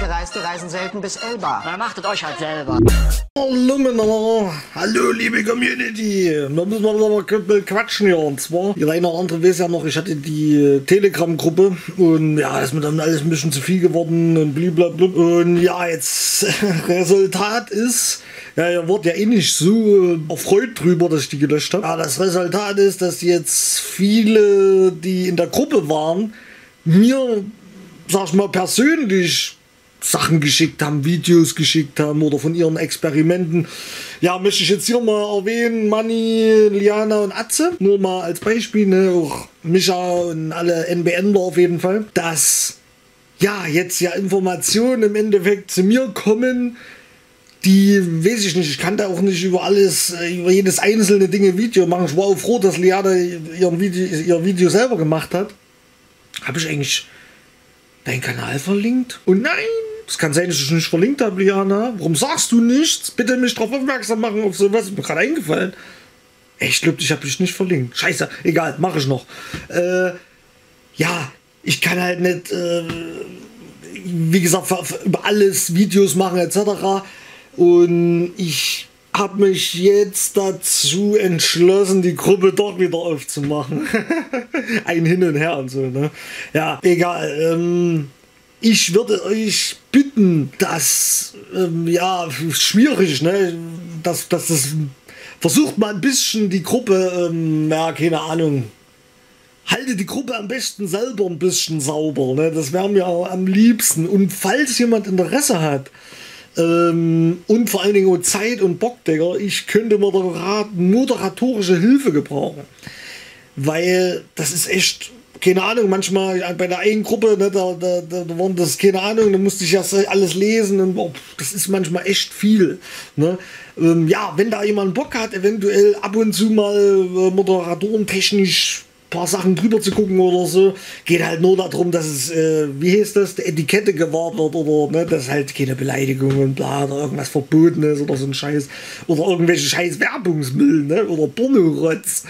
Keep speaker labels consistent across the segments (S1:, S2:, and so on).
S1: gereist, die reisen selten bis Elba.
S2: Na, machtet euch halt selber.
S3: Hallo miteinander. Hallo liebe Community. Da müssen wir wieder mal quatschen hier. Und zwar, der eine oder andere weiß ja noch, ich hatte die Telegram-Gruppe und ja, ist mir dann alles ein bisschen zu viel geworden und blablabla. Und ja, jetzt Resultat ist, ja, ihr wart ja eh nicht so erfreut drüber, dass ich die gelöscht habe. Ja, das Resultat ist, dass jetzt viele, die in der Gruppe waren, mir, sag ich mal, persönlich Sachen geschickt haben, Videos geschickt haben oder von ihren Experimenten. Ja, möchte ich jetzt hier mal erwähnen, Manni, Liana und Atze, nur mal als Beispiel, ne, auch Micha und alle NBNler auf jeden Fall, dass ja jetzt ja Informationen im Endeffekt zu mir kommen, die, weiß ich nicht, ich kann da auch nicht über alles, über jedes einzelne Dinge Video machen. Ich war auch froh, dass Liana ihr Video selber gemacht hat. Habe ich eigentlich deinen Kanal verlinkt? Und nein, es kann sein, dass ich nicht verlinkt habe, Liana. Warum sagst du nichts? Bitte mich darauf aufmerksam machen, auf sowas. Ist mir gerade eingefallen. Ich glaube, ich habe dich nicht verlinkt. Scheiße, egal, mache ich noch. Ja, ich kann halt nicht, wie gesagt, über alles Videos machen etc. Und ich habe mich jetzt dazu entschlossen, die Gruppe doch wieder aufzumachen. Ein Hin und Her und so, ne? Ja, egal. Ich würde euch bitten, dass, ja, schwierig, ne? Dass das versucht mal ein bisschen die Gruppe, ja, keine Ahnung. Halte die Gruppe am besten selber ein bisschen sauber, ne? Das wäre mir auch am liebsten. Und falls jemand Interesse hat, und vor allen Dingen auch Zeit und Bock, Digga, ich könnte moderatorische Hilfe gebrauchen. Weil das ist echt, keine Ahnung, manchmal bei der einen Gruppe, ne, da waren das, keine Ahnung, da musste ich ja alles lesen und oh, das ist manchmal echt viel. Ne? Ja, wenn da jemand Bock hat, eventuell ab und zu mal moderatorentechnisch paar Sachen drüber zu gucken oder so, geht halt nur darum, dass es, wie heißt das, die Etikette gewahrt wird oder, ne, dass halt keine Beleidigung und bla oder irgendwas verboten ist oder so ein Scheiß oder irgendwelche scheiß Werbungsmüll, ne, oder Pornorotz.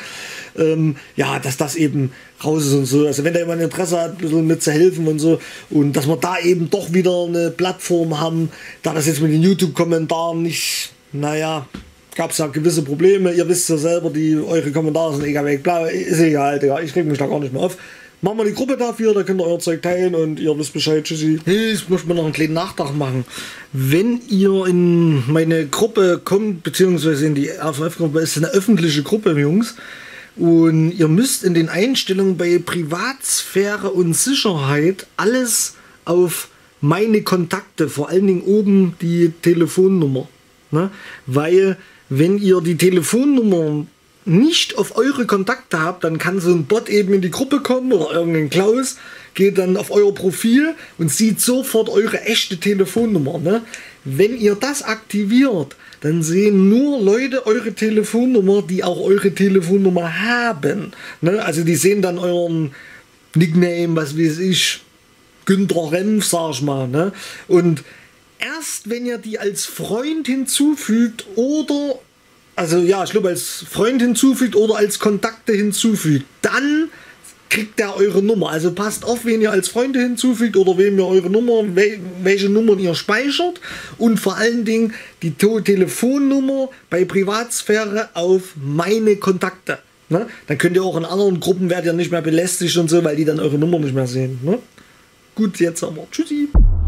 S3: Ja, dass das eben raus ist und so. Also wenn da jemand Interesse hat, ein bisschen mitzuhelfen und so und dass wir da eben doch wieder eine Plattform haben, da das jetzt mit den YouTube-Kommentaren nicht, naja, gab es ja gewisse Probleme, ihr wisst ja selber, eure Kommentare sind egal weg, bla, ist egal, Digga, ich reg mich da gar nicht mehr auf. Machen wir die Gruppe dafür, da könnt ihr euer Zeug teilen und ihr wisst Bescheid, tschüssi. Ich muss mir noch einen kleinen Nachtrag machen. Wenn ihr in meine Gruppe kommt, beziehungsweise in die AVF-Gruppe, ist eine öffentliche Gruppe, Jungs, und ihr müsst in den Einstellungen bei Privatsphäre und Sicherheit alles auf meine Kontakte, vor allen Dingen oben die Telefonnummer, ne? Weil wenn ihr die Telefonnummer nicht auf eure Kontakte habt, dann kann so ein Bot eben in die Gruppe kommen oder irgendein Klaus, geht dann auf euer Profil und sieht sofort eure echte Telefonnummer. Ne? Wenn ihr das aktiviert, dann sehen nur Leute eure Telefonnummer, die auch eure Telefonnummer haben. Ne? Also die sehen dann euren Nickname, was weiß ich, Günther Renf, sag ich mal. Ne? Und erst wenn ihr die als Freund hinzufügt oder, also ja, ich glaube als Freund hinzufügt oder als Kontakte hinzufügt, dann kriegt er eure Nummer. Also passt auf, wen ihr als Freunde hinzufügt oder wem ihr eure Nummer, welche Nummern ihr speichert und vor allen Dingen die Telefonnummer bei Privatsphäre auf meine Kontakte. Ne? Dann könnt ihr auch in anderen Gruppen, werdet ihr nicht mehr belästigt und so, weil die dann eure Nummer nicht mehr sehen. Ne? Gut, jetzt aber. Tschüssi.